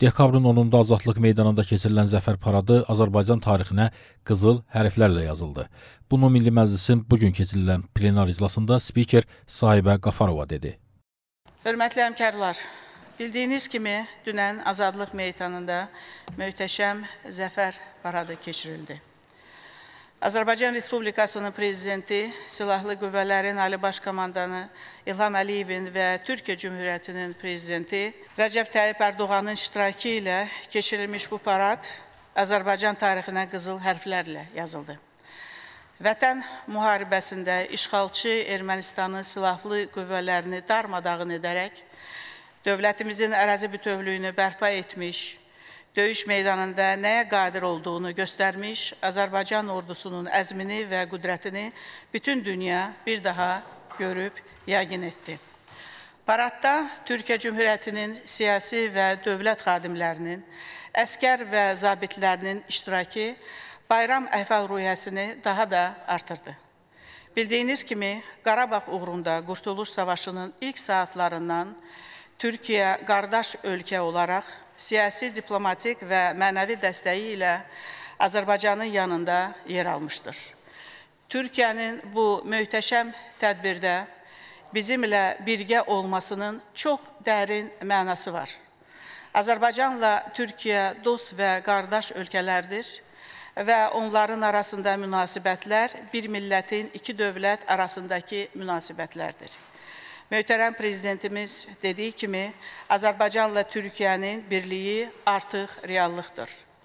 Dekabrın 10-da Azadlıq meydanında keçirilən Zəfər paradı Azərbaycan tarixinə qızıl hərflərlə yazıldı. Bunu Milli Məclisin bugün keçirilən plenar iclasında spiker Sahibə Qafarova dedi. Hörmətli həmkarlar, bildiyiniz kimi dünən Azadlıq meydanında möhtəşəm Zəfər paradı keçirildi. Azərbaycan Respublikasının Prezidenti, Silahlı Qüvvələrin Ali Baş Komandanı İlham Əliyevin və Türkiyə Cümhuriyyətinin Prezidenti Rəcəb Tayyip Ərdoğanın iştirakı ilə keçirilmiş bu parad Azərbaycan tarixinə qızıl hərflərlə yazıldı. Vətən müharibəsində işğalçı Ermənistanın silahlı qüvvələrini darmadağın edərək, dövlətimizin ərazi bütövlüyünü bərpa etmiş, döyüş meydanında nəyə qadir olduğunu göstərmiş, Azərbaycan ordusunun əzmini və qüdrətini bütün dünya bir daha görüb yəqin etdi. Paradda Türkiyə Cümhuriyyətinin siyasi və dövlət xadimlərinin, əskər və zabitlərinin iştirakı bayram əhval-ruhiyyəsini daha da artırdı. Bildiyiniz kimi, Qarabağ uğrunda Qurtuluş Savaşının ilk saatlarından Türkiyə qardaş ölkə olaraq siyasi, diplomatik və mənəvi dəstəyi ilə Azərbaycanın yanında yer almışdır. Türkiyənin bu möhtəşəm tədbirdə bizimlə birgə olmasının çox dərin mənası var. Azərbaycanla Türkiyə dost və qardaş ölkələrdir və onların arasında münasibətlər bir millətin iki dövlət arasındakı münasibətlərdir. Möhtərəm Prezidentimiz dediyi kimi, Azərbaycanla Türkiyənin birliyi artıq reallıqdır.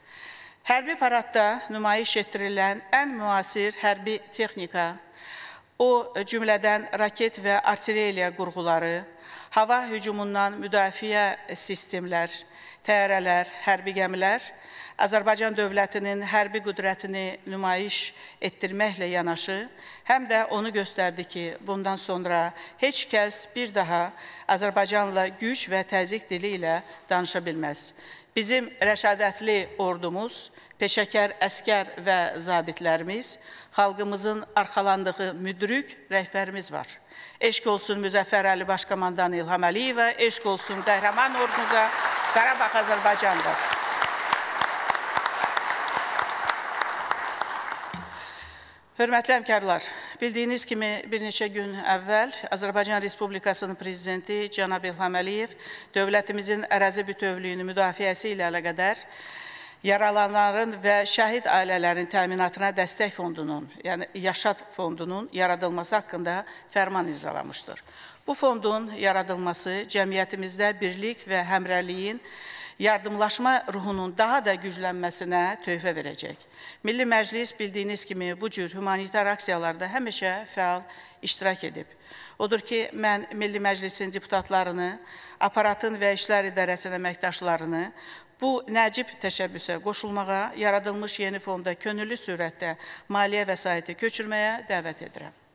Hərbi paradda nümayiş etdirilən ən müasir hərbi texnika, o cümlədən raket və artilleriya qurğuları, hava hücumundan müdafiə sistemlər, təyyarələr, hərbi gəmilər, Azərbaycan dövlətinin hərbi qüdrətini nümayiş etdirməklə yanaşı, həm də onu göstərdi ki, bundan sonra heç kəs bir daha Azərbaycanla güc və təzyiq dili ilə danışa bilməz. Bizim rəşadətli ordumuz, peşəkar əskər və zabitlərimiz, xalqımızın arxalandığı müdrik rəhbərimiz var. Eşq olsun Müzəffər Ali Baş Komandanı İlham Əliyevə, eşq olsun qəhrəman ordumuza, Qarabağ Azərbaycandır. Hörmətli həmkarlar, bildiyiniz kimi bir neçə gün əvvəl Azərbaycan Respublikasının Prezidenti Cənab İlham Əliyev dövlətimizin ərazi bütövlüyünü müdafiəsi ilə əlaqədar yaralananların və şəhid ailələrin təminatına dəstək fondunun, yəni Yaşad fondunun yaradılması haqqında fərman imzalamışdır. Bu fondun yaradılması cəmiyyətimizdə birlik və həmrəyliyin yardımlaşma ruhunun daha da güclənməsinə töhfə verəcək. Milli Məclis bildiyiniz kimi bu cür humanitar aksiyalarda həmişə fəal iştirak edib. Odur ki, mən Milli Məclisin deputatlarını, aparatın və İşlər İdarəsinin əməkdaşlarını bu nəcib təşəbbüsə qoşulmağa, yaradılmış yeni fonda könüllü surətdə maliyyə vəsaiti köçürməyə dəvət edirəm.